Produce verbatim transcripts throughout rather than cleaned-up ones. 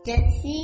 ஜெஸ்ஸி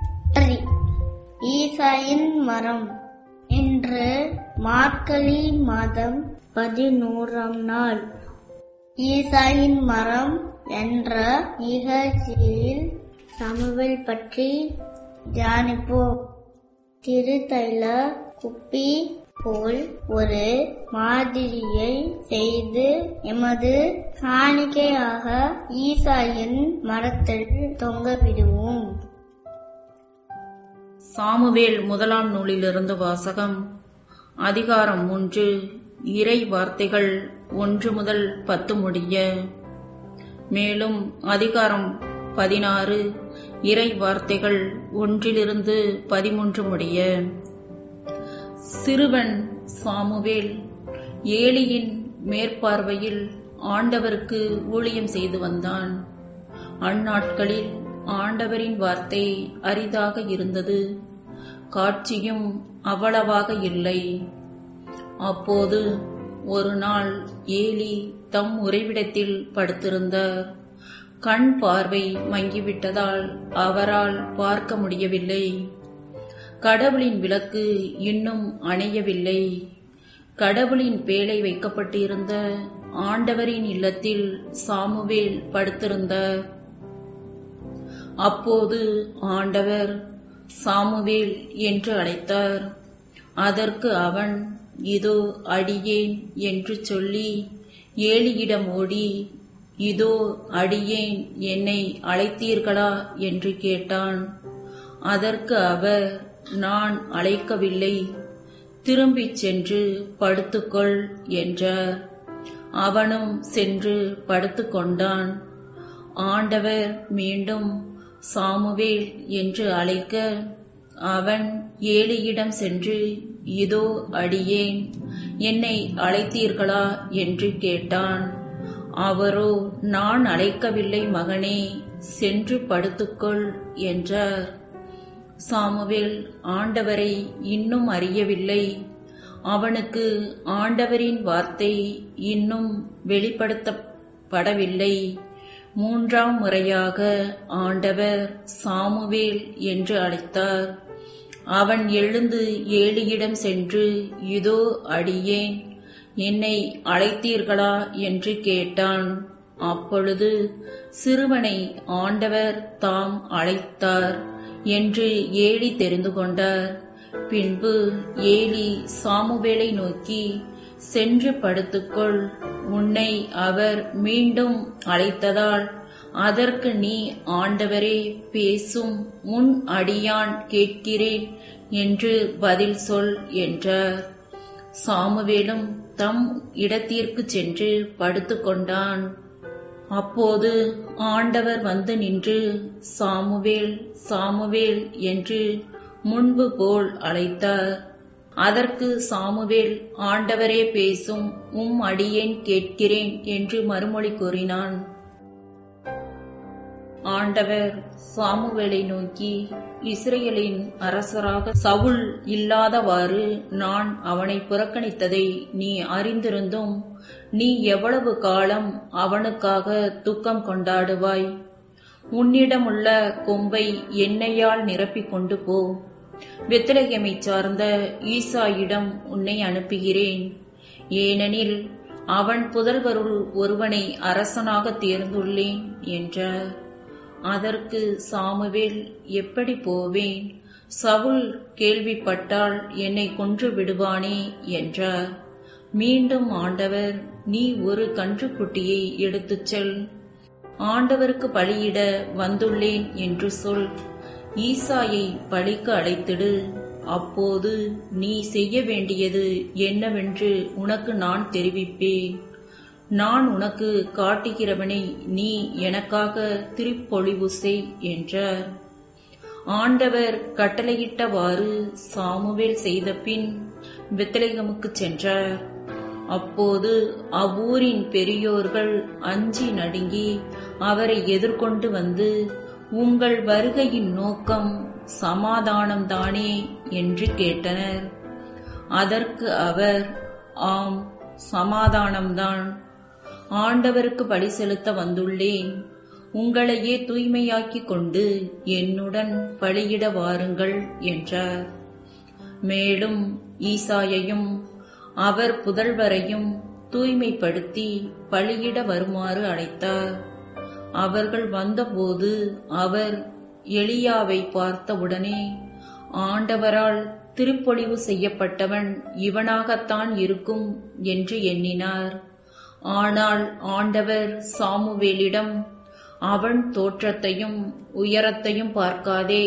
ஈசாயின் மரம். இன்று மார்கழி மாதம் பதினோராம் நாள். ஈசாயின் மரம் என்ற நிகழ்ச்சியில் சாமுவேல் பற்றி தியானிப்போம். திருத்தைல குப்பி போல் ஒரு மாதிரியை செய்து எமது காணிக்கையாக ஈசாயின் மரத்தில் தொங்கவிடுவோம். சாமுவேல் முதலாம் நூலிலிருந்து வாசகம். அதிகாரம் மூன்று. இறை வார்த்தைகள் ஒன்று முதல் பத்து முடிய. மேலும் அதிகாரம் பதினாறு. இறை வார்த்தைகள் ஒன்றிலிருந்து பதிமூன்று முடிய. சிறுவன் சாமுவேல் ஏலியின் மேற்பார்வையில் ஆண்டவருக்கு ஊழியம் செய்து வந்தான். அந்நாட்களில் ஆண்டவரின் வார்த்தை அரிதாக இருந்தது, காட்சியும் அவ்வளவாக இல்லை. அப்போது ஒரு நாள் ஏலி தம் உறைவிடத்தில் படுத்திருந்தார். கண் பார்வை மங்கிவிட்டதால் அவரால் பார்க்க முடியவில்லை. கடவுளின் விளக்கு இன்னும் அணையவில்லை. கடவுளின் பேழை வைக்கப்பட்டிருந்த ஆண்டவரின் இல்லத்தில் சாமுவேல் படுத்திருந்தார். அப்போது ஆண்டவர் சாமுவேல் என்று அழைத்தார். அதற்கு அவன், இதோ அடியேன் என்று சொல்லி ஏலியிடம் ஓடி, இதோ அடியேன், என்னை அழைத்தீர்களா என்று கேட்டான். அதற்கு அவர், நான் அழைக்கவில்லை, திரும்பிச் சென்று படுத்துக்கொள் என்றார். அவனும் சென்று படுத்துக்கொண்டான். ஆண்டவர் மீண்டும் சாமுவேல் என்று அழைக்க அவன் ஏலியிடம் சென்று, இதோ அடியேன், என்னை அழைத்தீர்களா என்று கேட்டான். அவரோ, நான் அழைக்கவில்லை மகனே, சென்று படுத்துக்கொள் என்றார். சாமுவேல் ஆண்டவரை இன்னும் அறியவில்லை. அவனுக்கு ஆண்டவரின் வார்த்தை இன்னும் வெளிப்படுத்தப்படவில்லை. மூன்றாம் முறையாக ஆண்டவர் சாமுவேல் என்று அழைத்தார். அவன் எழுந்து ஏலியிடம் சென்று, இதோ அடியேன், என்னை அழைத்தீர்களா என்று கேட்டான். அப்பொழுது சிறுவனை ஆண்டவர் தாம் அழைத்தார் என்று ஏலி தெரிந்து கொண்டார். பின்பு ஏலி சாமுவேலை நோக்கி, சென்று படுத்துக்கொள், உன்னை அவர் மீண்டும் அழைத்ததால் அதற்கு நீ, ஆண்டவரே பேசும், உன் அடியான் கேட்கிறேன் என்று பதில் சொல் என்றார். சாமுவேலும் தம் இடத்திற்கு சென்று படுத்துக்கொண்டான். அப்போது ஆண்டவர் வந்து நின்று, சாமுவேல், சாமுவேல் என்று முன்பு போல் அழைத்தார். அதற்கு சாமுவேல், ஆண்டவரே பேசும், உம் அடியேன் கேட்கிறேன் என்று மறுமொழி கூறினான். ஆண்டவர் சாமுவேலை நோக்கி, இஸ்ரேலின் அரசராக சவுல் இல்லாதவாறு நான் அவனை புறக்கணித்ததை நீ அறிந்திருந்தும் நீ எவ்வளவு காலம் அவனுக்காக துக்கம் கொண்டாடுவாய்? உன்னிடமுள்ள கொம்பை எண்ணெயால் நிரப்பிக் கொண்டு போ. பெத்லகேமை சார்ந்த ஈசாயிடம் உன்னை அனுப்புகிறேன். ஏனெனில் அவன் புதல்வருள் ஒருவனை அரசனாக தேர்ந்துள்ளேன் என்றார். அதற்கு சாமுவேல், எப்படி போவேன்? சவுல் கேள்விப்பட்டால் என்னை கொன்று விடுவானே என்றார். மீண்டும் ஆண்டவர், நீ ஒரு கன்றுக்குட்டியை எடுத்துச் செல், ஆண்டவருக்கு பலியிட வந்துள்ளேன் என்று சொல். ஈசாயை பலிக்கு அழைத்திடு. அப்போது நீ செய்ய வேண்டியது என்னவென்று உனக்கு நான் தெரிவிப்பேன். நான் உனக்கு காட்டுகிறவனை நீ எனக்காக திருப்பொழிவு செய் என்றார். ஆண்டவர் கட்டளையிட்டவாறு சாமுவேல் செய்த பின் பெத்லகேமுக்கு சென்றார். அப்போது அவ்வூரின் பெரியோர்கள் அஞ்சி நடுங்கி அவரை எதிர்கொண்டு வந்து, உங்கள் வருகையின் நோக்கம் சமாதானம்தானே என்று கேட்டனர். அதற்கு அவர், ஆம், சமாதானம்தான். ஆண்டவருக்கு பலி செலுத்த வந்துள்ளேன். உங்களையே தூய்மையாக்கிக் கொண்டு என்னுடன் பலியிட வாருங்கள் என்றார். மேலும் ஈசாயையும் அவர் புதல்வரையும் தூய்மைப்படுத்தி பலியிட வருமாறு அழைத்தார். அவர்கள் வந்தபோது அவர் எலியாவை பார்த்தவுடனே, ஆண்டவரால் திருப்பொழிவு செய்யப்பட்டவன் இவனாகத்தான் இருக்கும் என்று எண்ணினார். ஆனால் ஆண்டவர் சாமுவேலிடம், அவன் தோற்றத்தையும் உயரத்தையும் பார்க்காதே,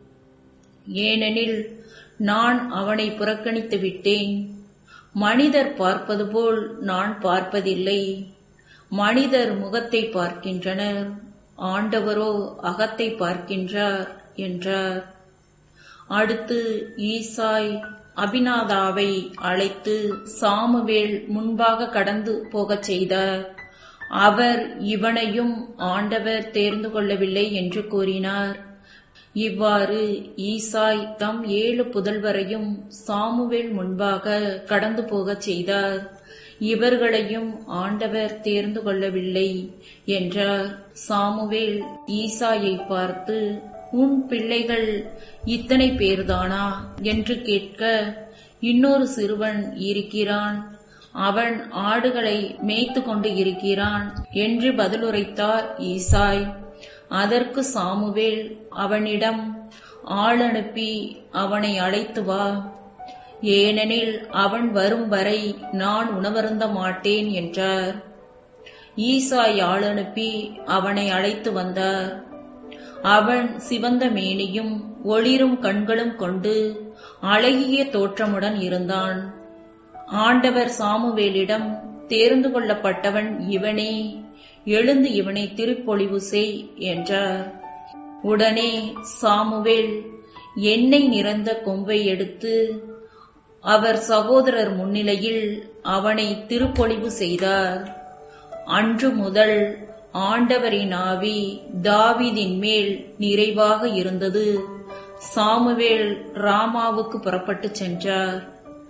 ஏனெனில் நான் அவனை புறக்கணித்து விட்டேன். மனிதர் பார்ப்பது போல் நான் பார்ப்பதில்லை. மனிதர் முகத்தை பார்க்கின்றனர், ஆண்டவரோ அகத்தை பார்க்கின்றார் என்றார். அடுத்து ஈசாய் அபினாதாவை அழைத்து சாமுவேல் முன்பாக கடந்து போகச் செய்தார். அவர் இவனையும் ஆண்டவர் தேர்ந்து கொள்ளவில்லை என்று கூறினார். இவ்வாறு ஈசாய் தம் ஏழு புதல்வரையும் சாமுவேல் முன்பாக கடந்து போகச் செய்தார். இவர்களையும் ஆண்டவர் தேர்ந்து கொள்ளவில்லை என்றார். சாமுவேல் ஈசாயை பார்த்து, உன் பிள்ளைகள் இத்தனை பேர்தானா என்று கேட்க, இன்னொரு சிறுவன் இருக்கிறான், அவன் ஆடுகளை மேய்த்து கொண்டு இருக்கிறான் என்று பதிலுரைத்தார் ஈசாய். அதற்கு சாமுவேல் அவனிடம், ஆள் அனுப்பி அவனை அழைத்து வா, ஏனெனில் அவன் வரும் வரை நான் உணவருந்த மாட்டேன் என்றார். ஈசாய் ஆள் அனுப்பி அவனை அழைத்து வந்தார். அவன் சிவந்த மேனியும் ஒளிரும் கண்களும் கொண்டு அழகிய தோற்றமுடன் இருந்தான். ஆண்டவர் சாமுவேலிடம், தேர்ந்து கொள்ளப்பட்டவன் இவனே, எழுந்து இவனை திருப்பொழிவு செய் என்றார். உடனே சாமுவேல் எண்ணெய் நிறைந்த கொம்பை எடுத்து அவர் சகோதரர் முன்னிலையில் அவனை திருப்பொழிவு செய்தார். அன்று முதல் ஆண்டவரின் ஆவி தாவீதின் மேல் நிறைவாக இருந்தது. சாமுவேல் ராமாவுக்கு புறப்பட்டு சென்றார்.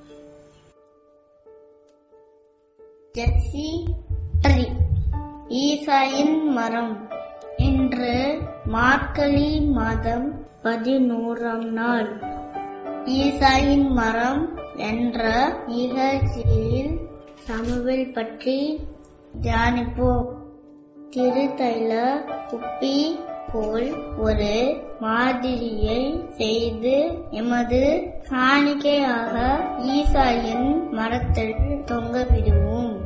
Jesse tree. ஈசாயின் மரம். இன்று மார்கழி மாதம் பதினோராம் நாள். ஈசாயின் மரம் என்ற நிகழ்ச்சியில் சாமுவேல் பற்றி தியானிப்போம். திருத்தைல குப்பி போல் ஒரு மாதிரியை செய்து எமது காணிக்கையாக ஈசாயின் மரத்தில் தொங்க விடுவோம்.